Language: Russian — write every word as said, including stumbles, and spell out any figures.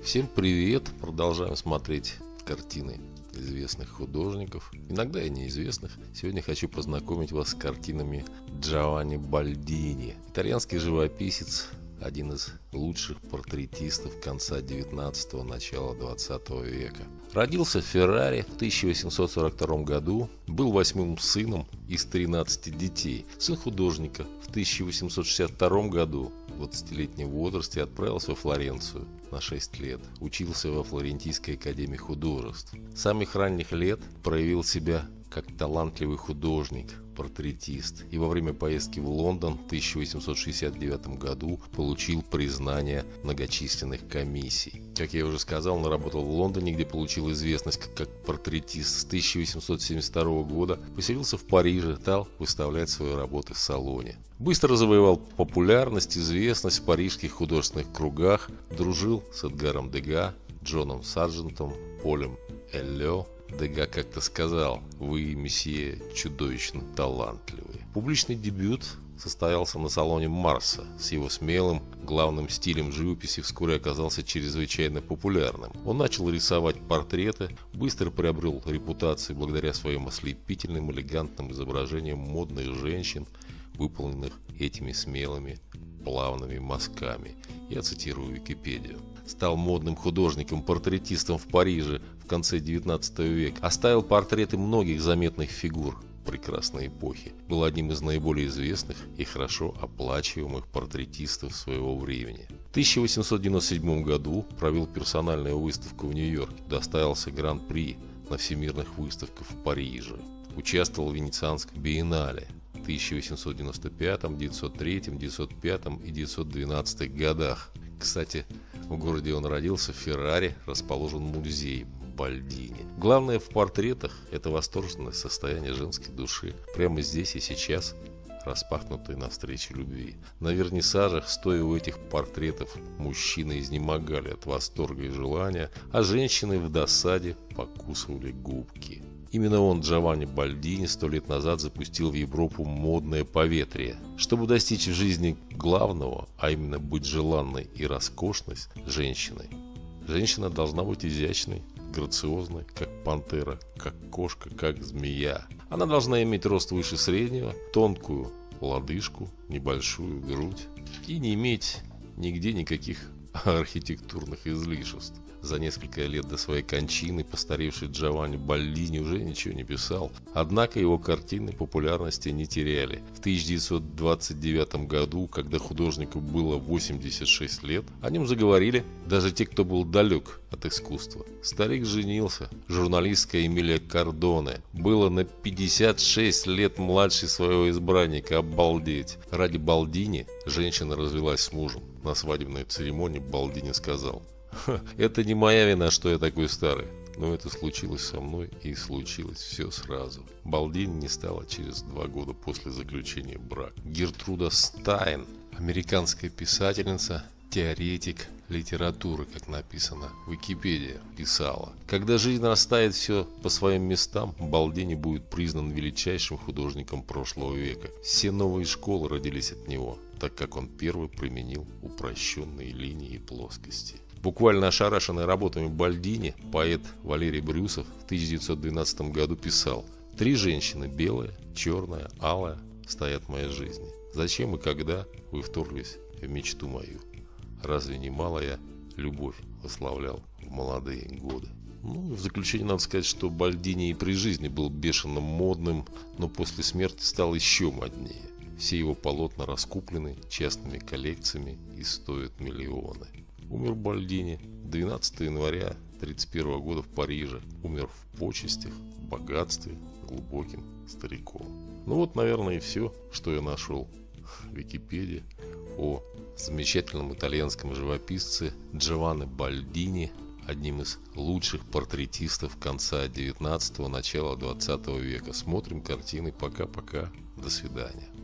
Всем привет! Продолжаем смотреть картины известных художников, иногда и неизвестных. Сегодня хочу познакомить вас с картинами Джованни Бальдини. Итальянский живописец, один из лучших портретистов конца девятнадцатого – начала двадцатого века. Родился в Ферраре в тысяча восемьсот сорок втором году, был восьмым сыном из тринадцати детей. Сын художника. В тысяча восемьсот шестьдесят втором году в двадцатилетнем возрасте отправился во Флоренцию на шесть лет. Учился во Флорентийской академии художеств. С самых ранних лет проявил себя как талантливый художник, портретист, и во время поездки в Лондон в тысяча восемьсот шестьдесят девятом году получил признание многочисленных комиссий. Как я уже сказал, он работал в Лондоне, где получил известность как, как портретист. С тысяча восемьсот семьдесят второго года поселился в Париже, стал выставлять свои работы в салоне. Быстро завоевал популярность, известность в парижских художественных кругах, дружил с Эдгаром Дега, Джоном Сарджентом, Полем Эллё. Дега как-то сказал: «Вы, месье, чудовищно талантливые». Публичный дебют состоялся на салоне Марса. С его смелым, главным стилем живописи вскоре оказался чрезвычайно популярным. Он начал рисовать портреты, быстро приобрел репутацию благодаря своим ослепительным, элегантным изображениям модных женщин, выполненных этими смелыми, плавными мазками. Я цитирую Википедию. Стал модным художником-портретистом в Париже в конце девятнадцатого века. Оставил портреты многих заметных фигур прекрасной эпохи. Был одним из наиболее известных и хорошо оплачиваемых портретистов своего времени. В тысяча восемьсот девяносто седьмом году провел персональную выставку в Нью-Йорке. Доставился гран-при на всемирных выставках в Париже. Участвовал в Венецианском биеннале в тысяча восемьсот девяносто пятом, девятьсот третьем, девятьсот пятом и девятьсот двенадцатом годах. Кстати, в городе он родился, в Ферраре, расположен музей Бальдини. Главное в портретах – это восторженное состояние женской души. Прямо здесь и сейчас, распахнутые навстречу любви. На вернисажах, стоя у этих портретов, мужчины изнемогали от восторга и желания, а женщины в досаде покусывали губки. Именно он, Джованни Бальдини, сто лет назад запустил в Европу модное поветрие. Чтобы достичь в жизни главного, а именно быть желанной и роскошной женщиной, женщина должна быть изящной, грациозной, как пантера, как кошка, как змея. Она должна иметь рост выше среднего, тонкую лодыжку, небольшую грудь и не иметь нигде никаких архитектурных излишеств. За несколько лет до своей кончины постаревший Джованни Бальдини уже ничего не писал, однако его картины популярности не теряли. В тысяча девятьсот двадцать девятом году, когда художнику было восемьдесят шесть лет, о нем заговорили даже те, кто был далек от искусства. Старик женился. Журналистка Эмилия Кардоне была на пятьдесят шесть лет младше своего избранника. Обалдеть! Ради Бальдини женщина развелась с мужем. На свадебной церемонии Бальдини сказал: «Это не моя вина, что я такой старый, но это случилось со мной, и случилось все сразу». Бальдини не стало через два года после заключения брака. Гертруда Стайн, американская писательница, теоретик литературы, как написано в Википедии, писала: «Когда жизнь расставит все по своим местам, Бальдини будет признан величайшим художником прошлого века. Все новые школы родились от него, так как он первый применил упрощенные линии и плоскости». Буквально ошарашенный работами Бальдини, поэт Валерий Брюсов в тысяча девятьсот двенадцатом году писал: «Три женщины, белая, черная, алая, стоят в моей жизни. Зачем и когда вы вторглись в мечту мою? Разве не малая любовь восславлял в молодые годы?» Ну, в заключение надо сказать, что Бальдини и при жизни был бешено модным, но после смерти стал еще моднее. Все его полотна раскуплены частными коллекциями и стоят миллионы. Умер Бальдини двенадцатого января тысяча девятьсот тридцать первого года в Париже. Умер в почестях, в богатстве, глубоким стариком. Ну вот, наверное, и все, что я нашел в Википедии о замечательном итальянском живописце Джованни Бальдини, одним из лучших портретистов конца девятнадцатого – начала двадцатого века. Смотрим картины. Пока-пока. До свидания.